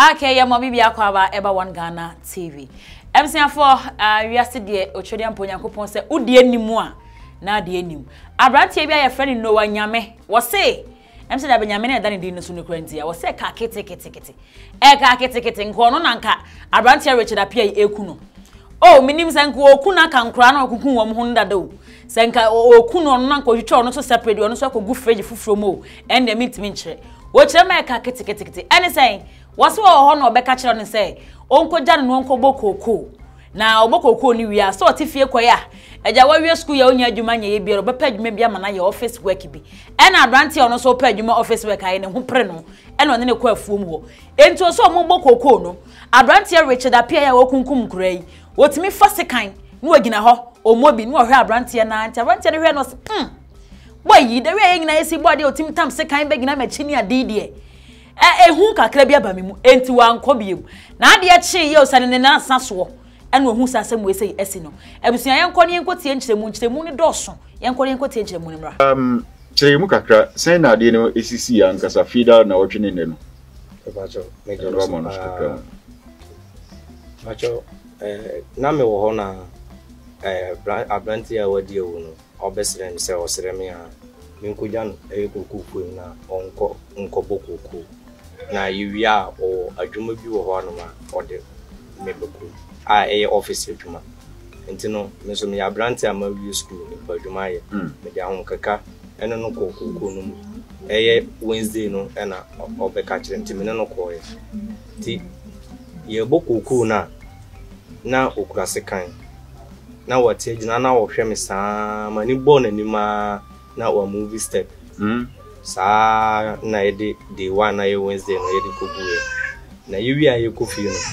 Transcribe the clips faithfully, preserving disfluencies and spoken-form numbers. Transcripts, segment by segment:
Okay, ya mobi bia kwa ba eba one Ghana T V. M C for uh wiase de otwede ampo Nyankopon se udi animu a na de anim. Abrantie bia ye friend no wa nyame. Wo se M C da be nyame na da ne di no so no kranti ya. Wo se ka kete kete kete. E ka kete kete nko no na nka abrantie Richard apia eku no. Oh minim se nko oku na ka nkura na okukun wo ho ndada o. Se nka oku no no na nko twitwa no so separate no so akogu fridge fufuro mo. En de mint minche. Wo kire ma ka kete kete kete. Any say what's what ho no obeka kire no say onko gya no onko bokoko na obokoko ni wia so otifie koya eja wa wie school ya onya adwuma nya ye bia obepa adwuma bia mana ye office work bi e na branti ono so opa adwuma office work aye ne ho pre no e na one ne ko afuom ho enti so mo bokoko no abranti Richard apia ya wokunkum kurai wotimi fasekan no wagina ho omobi no hwe abranti na anti abranti ne hwe no mm boy yi de we nyina yesi body otimi tam sekan begina machini adidie eh ehu kakra bia ba memu enti wa nko biem na ade chi ye osane ne na saso ene ohu sasem we sei esi no abusuan yenko ne yenko tie nkyeremu nkyeremu ne doso yenko ne yenko tie nkyeremu ne mra um kyeremu kakra sen na ade no esisi ya nkasa fida na wotwe ne ne no bacho me do no bacho eh na me wo ho na eh abranti ya wadi ewu no obesere ni se osere me a minkoja no e kokuku na onko nko bokuku na yiwia o adwuma bi wo ho no ma ode mebeku a e office adwuma enti no me so me ya branch ama wi school me pa adwuma ye me dia ho kaka ene no kokuku no mu eye Wednesday no ena obeka kire enti me no ko ye ti ye bokuku na na okura sekan na wate gina na wo hwe me saa mani bon anima na wa movie step mm sa na yede day one na ye Wednesday no yede kobuye na yewi aye kofi no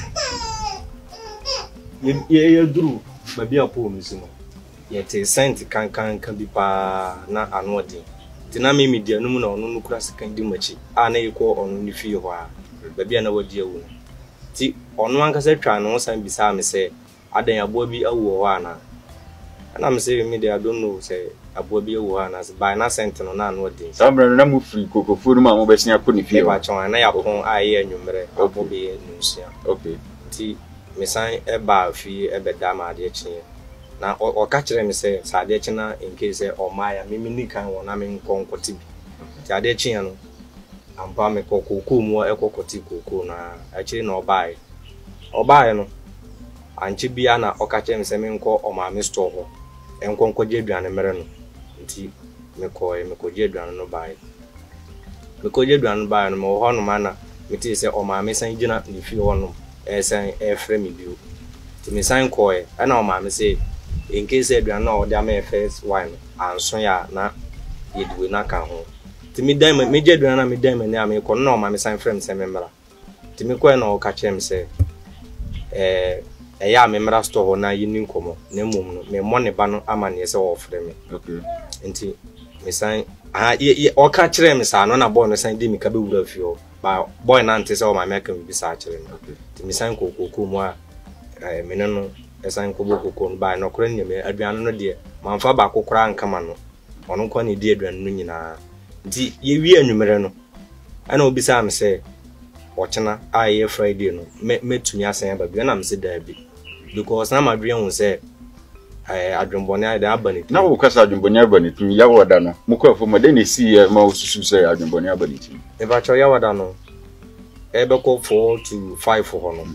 ye ye duru ba bia po mi sino ye te sent kan kan kan bi pa na anodi ti na me media no mu na ono no kura sekan di machi a na ye ko ono ni fi ho a ba bia na wadi awu ti ono anka se twa no san bi sa me se adan abo bi awu ho ana na me se media I don't know say abo bi awu ana se by na sent no na anodi sambre na mu free kokofo no ma mo besia ko ni fi ba chon na ya pon aye anwumre abo bi nusia okay ti me san e ba fi e be da ma de chi na o ka kire me se sa de chi na in case o maya me mi nikan won na me nkonkoti bi ti ade chi no ampa me kokoko mu e kokoti kokoko na a chi na obai obai no anchi bia na o ka kire me se me nko o ma me store ho enkonko je aduane mere no nti me ko e me ko je aduane no bai me ko je aduane no bai no mo ho no mana me ti se o ma me san gina ni fi ho no esan e frame bio ti me san ko e na o ma me se in case aduane na o dia me first wine anso ya na yediwe na ka ho ti me dan me je aduane na me dan me na me ko na o ma me san frame se me mra ti me ko e na o ka kire me se eh e ya me mra store ho na yini nkomo na mum no me mo ne ba no ama ne se o frame okay enti me san ah o ka kire me sa no na boy no san di me ka be wura fi o ba boy na ante se o ma me ka me bi sa kire me okay ti me san kokoko mu a eh me no esan ko bokoko no ba no kora nya me aduane no de manfa ba kokora nkama no ono nko ne di aduane no nyina nti ye wi anwumere no ana obi sa me se ochena aye Friday no me metumi asan ba bi na me se da bi because na madwe hu se eh adwumbone ade abaniti na wo kasa adwumbone abaniti ya woda no mukọ afọ made na si ma osusu se adwumbone abaniti e ba cho ya woda no e be ko four to five ho no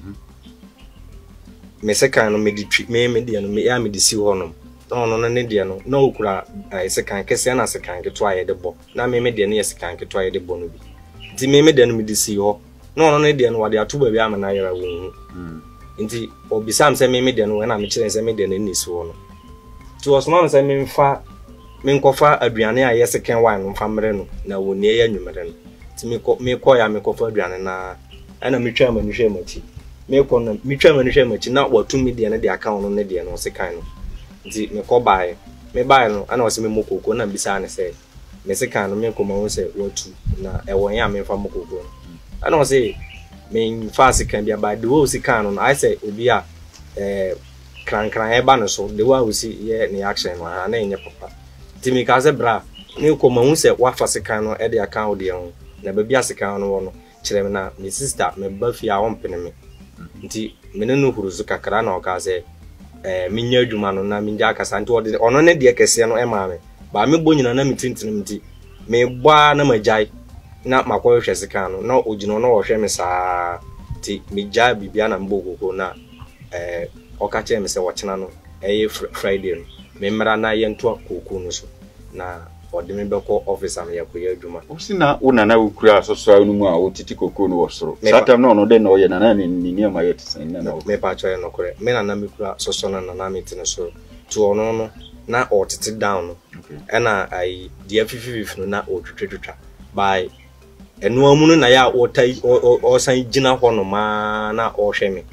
me sekan no me di me me di no me ya me di si ho no no no ne di no na okura sekan kese na sekan ke to aye de bo na me me di no ye sekan ke to aye de bo no bi di me me di no me di si ho no no ne di no wade atuba bi amana yera wo hu nti obisam se me me di no na me kire se me di no ni si ho no ti osman se me mfa me nkofa aduane aye sekan wan no mfa mre no na wo ne ya nwumere no ti me ko me ko ya me kofa aduane na ana me twa manu hwe machi me ko no me twa manu hwe machi na watu me de na de aka no ne de no se kan no nti me ko bae me bae no ana wose me mokoko na bisa ne se me se kan no me ko ma wo se watu na e won ya me fa mokoko no ana wose me fa se kan bia ba de wo se kan no I say obi a eh kran kran e ba no so de wo si ye ne action no ana enye papa ti me ka se bra me ko ma wo se wa fa se kan no e de aka wo de ho na ba bia se kan no wo no kyerɛ me na me sister me ba fi a wompene me nti me ne no huruzu kakra na ɔka sɛ eh minya adwuma no na minya akasa nti ɔde ɔno ne de kɛse no ɛma me ba me bɔ nyina na me tintin nti me bɔ na magyae na makɔ hwɛ sika no na ogino no ɔhwɛ me saa ti me gya bibia na mbɔ kokoko na eh ɔka kyerɛ me sɛ wɔkyena no ɛyɛ Friday no me mmara na yɛ nto kokoko no so na ɔde me bɛkɔ office am yɛ kɔyɛ adwuma osi na wona na wukura asosra no mu a wotiti kokoko no wɔsoro satam na ɔno de na ɔyɛ na na ne ni ama yɛ tsen na na me pa kyerɛ no korɛ me na na me kura soso na na me tene so to ɔno no na ɔtete down no ɛna ai de afififi no na ɔtwetwetwa by enu amu na ya otai osan gina ho no ma na ohwe me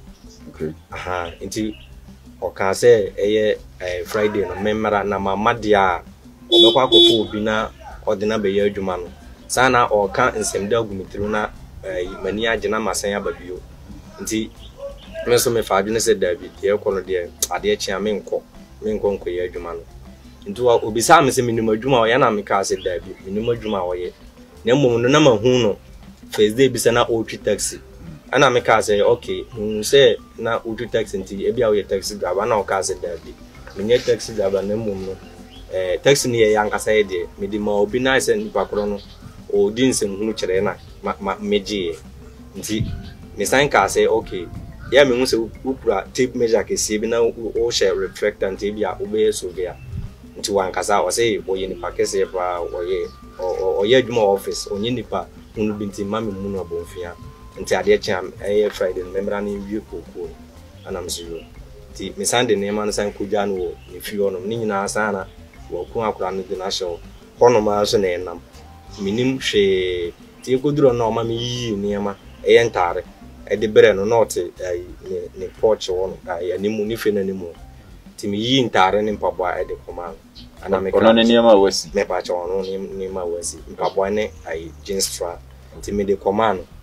okay aha nti oka se eye Friday no memra na mama dia obekwa akofo obi na odina be ya adwuma no sana oka nsemda agumitru na mani agina masan ababio nti me so me fa adwene se David ye ko no de ade akyi ame nko me nko nko ya adwuma no nti obi sa me se minimum adwuma o ya na me ka se David minimum adwuma o ye na mmom no na mahu no first day bisa na o twi taxi ana me ka say okay mun say na o twi taxi nti e bia o ye taxi driver na o ka say David me nye taxi driver na mmom no eh taxi ni ye yankasa ye de me di ma obi na say nipa kro no o di nsem hunu kyere na meje nti me san ka say okay ya me hu say ukura tape measure ke sie bi na o share reflector nti bia o be so bia nti wankasa o say o ye nipa kese pa o ye o ye adwuma office onye nipa hunu binti mami mu no abonfia nti ade kyam eh Friday memra na wie kokoo ana msiyo nti me Sunday ne ma no san kogya no wo ne fi hono ni nyina sana wo ku akura no de na hye hono ma so na enam minim hwe ti koduro na o ma me yi niema eh ntare e de bere no not ne ne porch wono ai animu ni fe na nimu ti mi yi ntare ne mpaboa e de koma ana me kono ne niema wasi me pa cha ono ni niema wasi mpaboa ne ai jeans tra ti me de koma no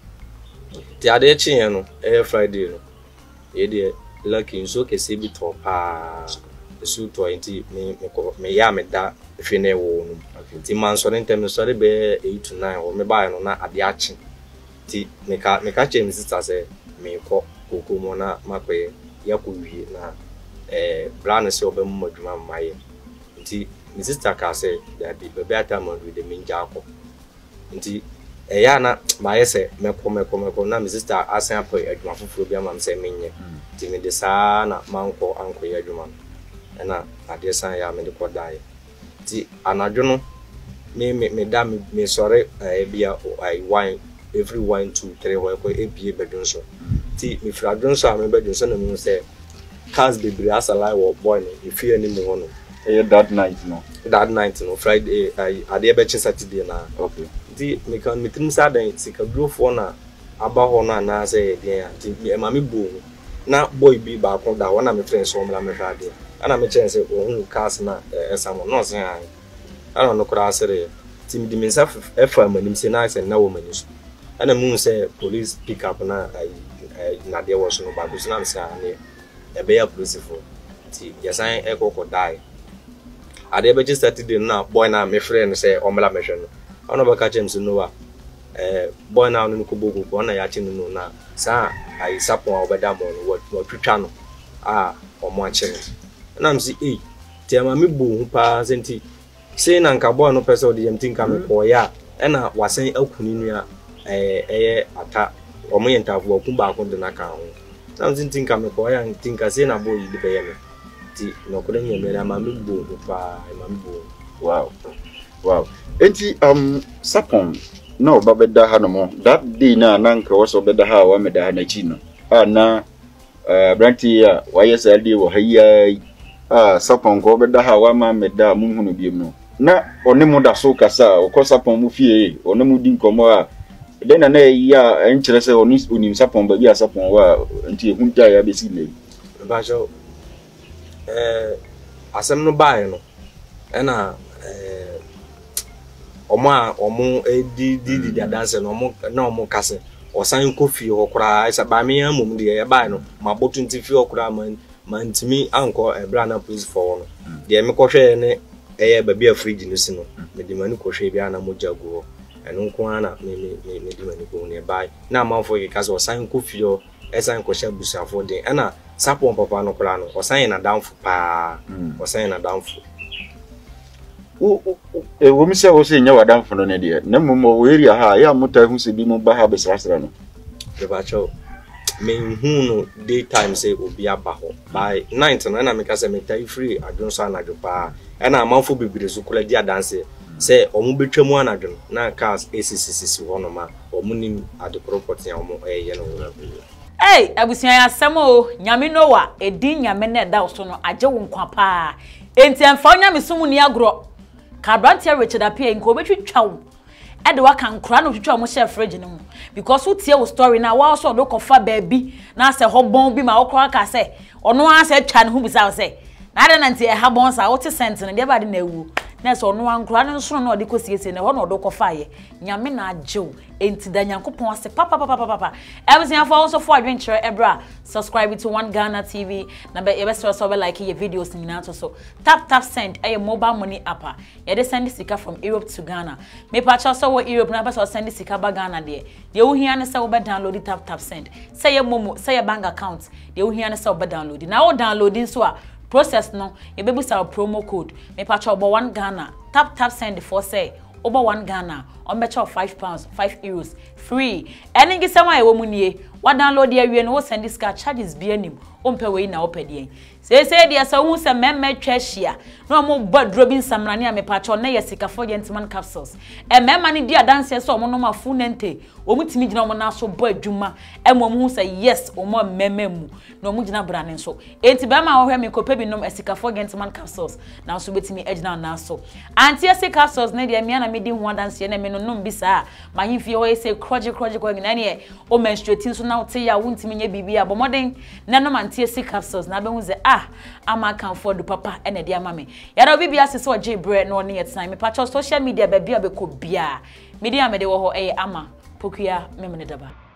ti ade chi no eh Friday no e de lucky nso kese bi to pa su to nti me me ya me da fe na wo no ti man so ne ntem so be eight to nine o me ba no na ade achi ti me ka me ka che mi sister se me ko kokko mo na makoye ya ko wie na eh brand se obem madwuma maye nti mi sister ka se da bi be ata mo de me nja akọ nti eh ya na ma yese me ko me ko me ko na mi sister asan apo adwuma foforo bi ama me se menye nti me de sa na manko anko ya adwuma na ade san ya me de ko dai nti anadwo no me me me da me, me sore eh bia ai wine every one two three ho ko ebie bedun so ti me fra dun so am bedun so na me say cars be bri asala wo boy no if you any mo no eh that night no that night no Friday I ade be chi Saturday na okay ti me kan me tim sa dan sika grofo na aba ho na na say dey ti me ma me bo na boy bi ba ko da wona me friend so mla me hwa dey ana me chen say ohun cars na esamo no say an ana no kura asere ti me di me sa efa manim say na say na wo mani so ana mun say police pick up na na there was no babu so na say an e be ya police for ti yasan e kokko die ade be just Saturday na boy na me friend say omla me hwe no ona ba ka chem so no wa eh boy na no ko bogu ko na ya chi no na sa ai sapon a obeda mo no wa twitwa no ah omo a chere na msi eh ti ama me bo hu pa senti say na nka boy no person de yem tinka me ko ya e na wasen akuni nua eh eh ata omo ye ntafo akun ba akun de na ka ho na msi tinka me ko ya tinka say na boy de be ye me ti no ko de nyem na ma me bo hu pa ma me bo wow wow enti um sapon na obabeda ha no mo that day na nanka woso beda ha wa meda ha na chi no ah na eh branti ya wa yesa day wo hayya ah sapon ko beda ha wa ma meda mu hunu biem no na onemu da so kasa o ko sapon mu fie onemu di nkomo a den na na ya enkyere se oni onim sapon ba bi sapon wa enti ehunta ya besi le ba jo eh asem no bae no ena eh omo a omo edi di di dance no omo na omo kase osan ko fie ho kura isa ba me amum de ya bae no mabotu nti fie ho kura man mantimi anko ebra na police for no de me ko hwe ne eye ba bia fridge no si no me di mani ko hwe bia na moja go eno nko ana me me me di mani ko ne buy na man for you cause osan ko fio esan ko sha busuafo den na sapon papa no kra no osan na down for pa osan na down for o e wo mi se wo se nya wadam fo no ne de na mmom wo area ha ya muta hu se bi mu ba ha besrasra no de ba cho me hu no daytime say obi aba ho by night na na me ka se me tai free adun so anadwo pa e na amanfo bebire so kula di adanse se omu betwamu anadwo na cars A C C C ho no ma omu nim ade property omu e ye no hey abusia ya samo nyame noa edi nyame na da so no age wo nkwa pa enti amfa nyame sumu ni agro kabrantia Richard Apia nko betwitwa wo e de waka nkra no twitwa mo share fridge no because wo tie wo story na wa so do kofa baabi na se hobon bi ma wo kra ka se ono a se twa ne hu bisa se na ade na ntie ha bon sa wo te sent ne de ba de na ewu na so ono ankra no so no de kosiesie ne ho no do kofa ye nyame na ajew enti da nyankopon ase papa papa papa everything for also for adventure ebra subscribe to One Ghana T V na be ebe so so be like your videos ni na so tap tap send a mobile money app ya de send sika from Europe to Ghana me pa cha so wo Europe na be so send sika ba Ghana de de wo hia ne se wo be download tap tap send say your momo say your bank account de wo hia ne se wo be download na wo downloading so a process no you be busa promo code me pa cha obo One Ghana tap tap send for say over One Ghana on better five pounds five euros free any gi sama e wo munie wa download ya wie no wo send this card charges bi anim o mpe we na opedie say say dia sa hu se memme twa hia no mo badrobin samrane a me pa cha na yesika for gentleman capsules e memma ni dia dance so mo no ma fu nente o mutimi gina mo na so bo adwuma e mo hu se yes o mo memme mu no mo gina brane so enti be ma wo hwe me kope bi nom esika for gentleman capsules na so betimi agina na so anti esika capsules na dia me na me di hu dance na me no nom bisa ma himfie wo say kroje kroje ko gina ne o menstruating so na wote ya wontimi nya bibia bo modern na no man tie sika capsules na be hu ze ah ama kan for do papa ene dia mama ya do bibia se so je bre no ne yet time me pa social media be bia be ko bia media me de wo ho eh ama pokua me me ne daba